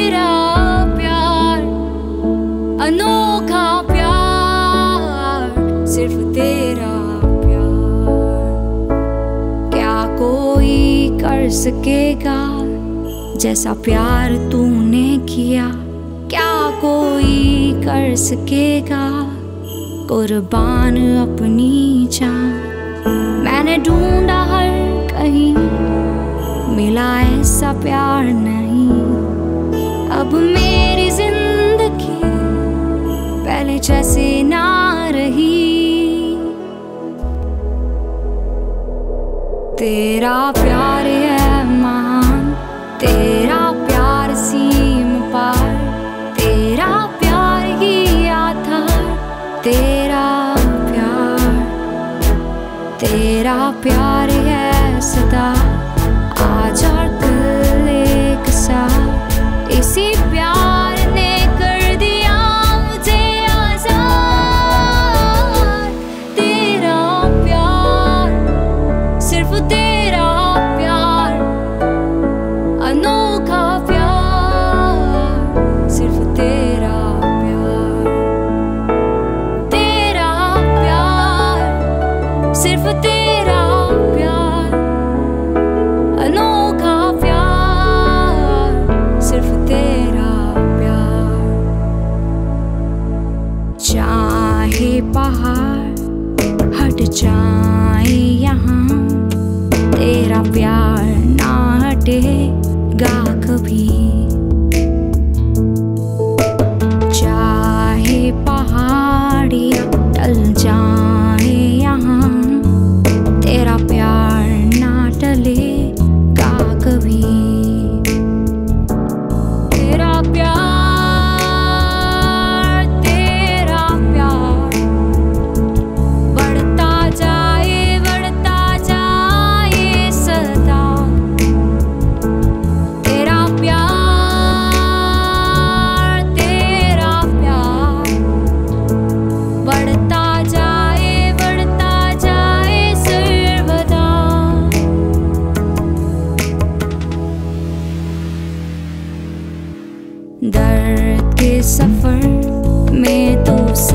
तेरा प्यार, अनोखा प्यार, सिर्फ तेरा प्यार। क्या कोई कर सकेगा जैसा प्यार तूने किया? क्या कोई कर सकेगा कुर्बान अपनी जान? मैंने ढूंढा हर कहीं, मिला ऐसा प्यार नहीं। अब मेरी जिंदगी पहले जैसे ना रही। तेरा प्यार है महान, तेरा प्यार सीमा पार, तेरा प्यार ही आधार, तेरा प्यार है सदा, आज और कल एक साथ। इसी प्यार ने कर दिया मुझे आजाद। तेरा प्यार, सिर्फ तेरा प्यार, अनोखा प्यार, सिर्फ तेरा प्यार। तेरा प्यार, सिर्फ तेरा प्यार, अनोखा प्यार, सिर्फ तेरा प्यार। चाहे पहाड़ हट जाए यहाँ, तेरा प्यार ना हटेगा कभी। चाहे पहाड़ियाँ टल जाए यहाँ, तेरा प्यार ना टलेगा कभी। तेरा प्यार, तेरा प्यार, बढ़ता जाए सदा। तेरा प्यार, तेरा प्यार, बढ़ता जाए सर्वदा। दर्द के सफर में तू